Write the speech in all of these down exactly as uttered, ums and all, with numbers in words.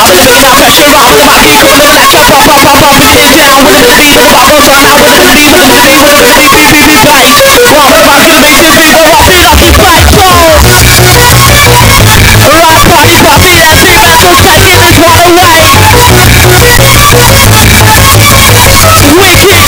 Now pressure up on my ego, then I jump up, up, up, up, getting down with the beat. Pop up, run out with the beat, with the beat, with the beat, beat, beat, beat, bass. One with my good beat, this beat, go up, beat up his back, so. Right party, party, let's see that look like it is right away. Wicked.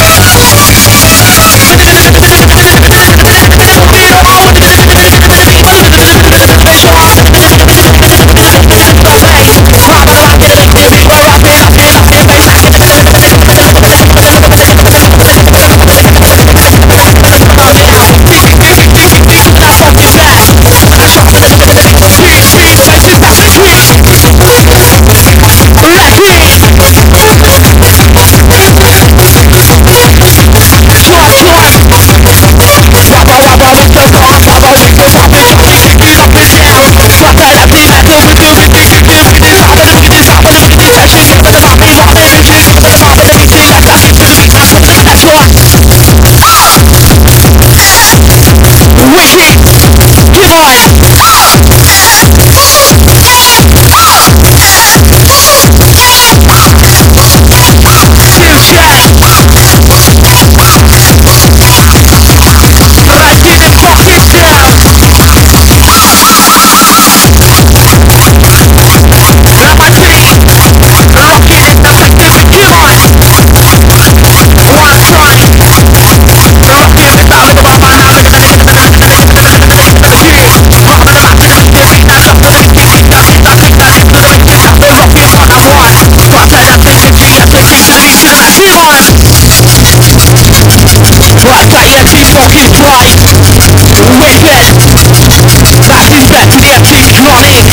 Right, that E M T funk is right. Wicked. That is back to the E M T is running.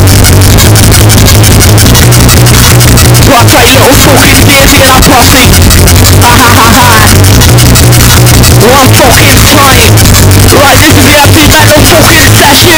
Right, that little talking to the engine up pussy. Ha ha ha ha. One fucking time. Right, this is the E M T back, little talking session.